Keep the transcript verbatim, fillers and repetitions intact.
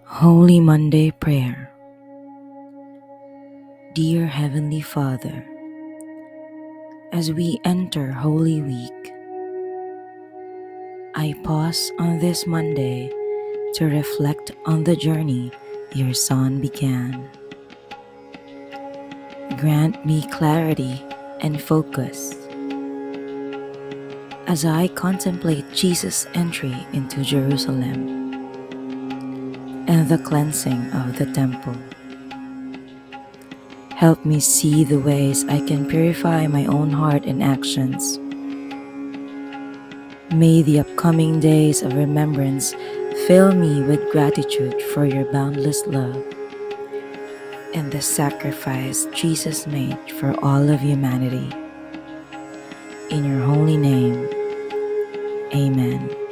Holy Monday Prayer. Dear Heavenly Father, as we enter Holy Week, I pause on this Monday to reflect on the journey your Son began. Grant me clarity and focus as I contemplate Jesus' entry into Jerusalem and the cleansing of the temple. Help me see the ways I can purify my own heart and actions. May the upcoming days of remembrance fill me with gratitude for your boundless love and the sacrifice Jesus made for all of humanity. In your holy name, amen.